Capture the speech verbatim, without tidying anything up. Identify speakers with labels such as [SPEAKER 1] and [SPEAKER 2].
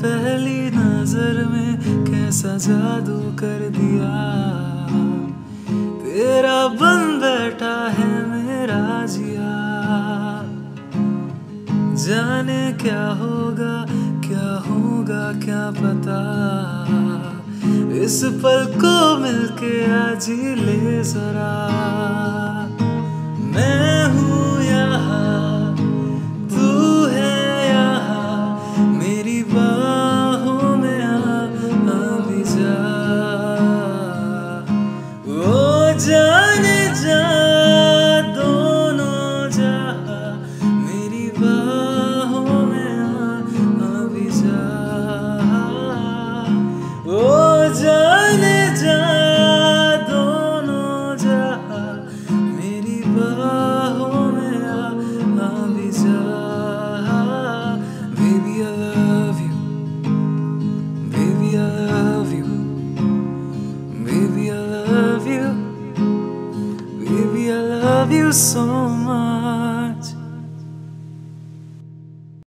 [SPEAKER 1] पहली नजर में कैसा जादू कर दिया, तेरा बन बैठा है मेरा जिया। जाने क्या होगा क्या होगा क्या पता, इस पल को मिलके आज ही ले जरा। मैं हूँ यहाँ तू है यहाँ, मेरी बाहों में आ अभी जा। ओ जाने जा दोनों जहाँ, मेरी बाहों में आ अभी जा। ओ जाने जा दोनों जहाँ, मेरी बाहों में आ अभी जा। Baby I love you, baby I love you, baby I love you, baby I love you so much.